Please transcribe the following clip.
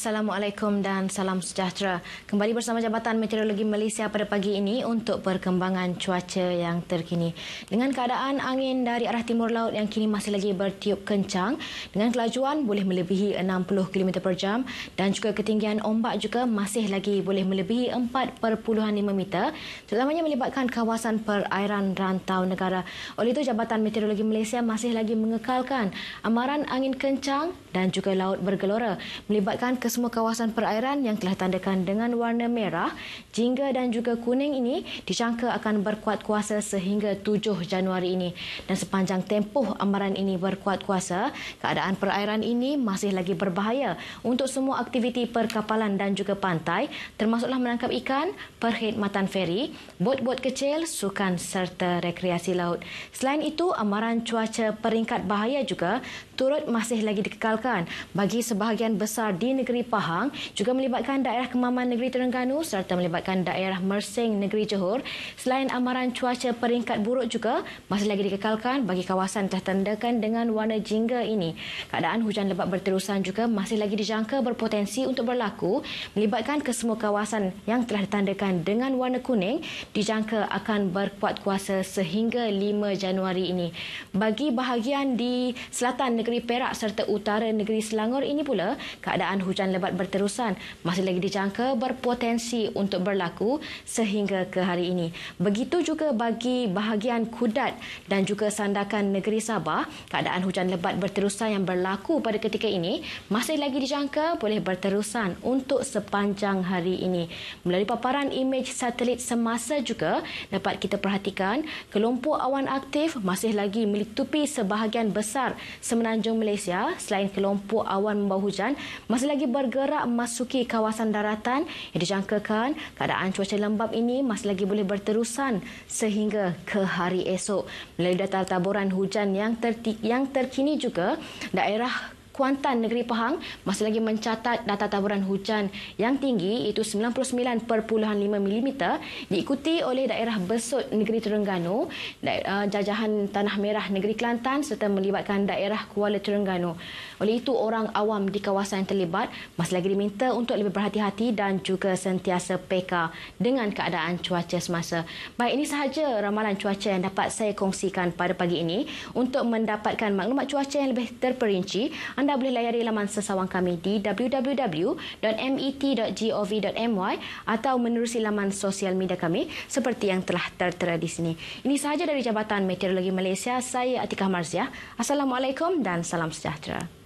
Assalamualaikum dan salam sejahtera. Kembali bersama Jabatan Meteorologi Malaysia pada pagi ini untuk perkembangan cuaca yang terkini. Dengan keadaan angin dari arah timur laut yang kini masih lagi bertiup kencang dengan kelajuan boleh melebihi 60 km per jam dan juga ketinggian ombak juga masih lagi boleh melebihi 4.5 meter, terutamanya melibatkan kawasan perairan rantau negara. Oleh itu, Jabatan Meteorologi Malaysia masih lagi mengekalkan amaran angin kencang dan juga laut bergelora melibatkan ke semua kawasan perairan yang telah tandakan dengan warna merah, jingga dan juga kuning ini dijangka akan berkuat kuasa sehingga 7 Januari ini. Dan sepanjang tempoh amaran ini berkuat kuasa, keadaan perairan ini masih lagi berbahaya untuk semua aktiviti perkapalan dan juga pantai, termasuklah menangkap ikan, perkhidmatan feri, bot-bot kecil, sukan serta rekreasi laut. Selain itu, amaran cuaca peringkat bahaya juga turut masih lagi dikekalkan bagi sebahagian besar di negeri Pahang, juga melibatkan daerah Kemaman negeri Terengganu serta melibatkan daerah Mersing negeri Johor. Selain amaran cuaca peringkat buruk juga masih lagi dikekalkan bagi kawasan telah tandakan dengan warna jingga ini. Keadaan hujan lebat berterusan juga masih lagi dijangka berpotensi untuk berlaku melibatkan ke semua kawasan yang telah ditandakan dengan warna kuning dijangka akan berkuat kuasa sehingga 5 Januari ini. Bagi bahagian di selatan negeri Perak serta utara negeri Selangor ini pula, keadaan hujan lebat berterusan masih lagi dijangka berpotensi untuk berlaku sehingga ke hari ini. Begitu juga bagi bahagian Kudat dan juga Sandakan negeri Sabah, keadaan hujan lebat berterusan yang berlaku pada ketika ini masih lagi dijangka boleh berterusan untuk sepanjang hari ini. Melalui paparan imej satelit semasa juga dapat kita perhatikan kelompok awan aktif masih lagi melitupi sebahagian besar semenanjung Malaysia. Selain kelompok awan membawa hujan masih lagi bergerak memasuki kawasan daratan yang dijangkakan keadaan cuaca lembap ini masih lagi boleh berterusan sehingga ke hari esok. Melalui data taburan hujan yang terkini juga, daerah Kuantan negeri Pahang masih lagi mencatat data taburan hujan yang tinggi iaitu 99.5 mm, diikuti oleh daerah Besut negeri Terengganu, jajahan Tanah Merah negeri Kelantan serta melibatkan daerah Kuala Terengganu. Oleh itu, orang awam di kawasan yang terlibat masih lagi diminta untuk lebih berhati-hati dan juga sentiasa peka dengan keadaan cuaca semasa. Baik, ini sahaja ramalan cuaca yang dapat saya kongsikan pada pagi ini. Untuk mendapatkan maklumat cuaca yang lebih terperinci, anda boleh layari laman sesawang kami di www.met.gov.my atau menerusi laman sosial media kami seperti yang telah tertera di sini. Ini sahaja dari Jabatan Meteorologi Malaysia. Saya Atikah Marziah. Assalamualaikum dan salam sejahtera.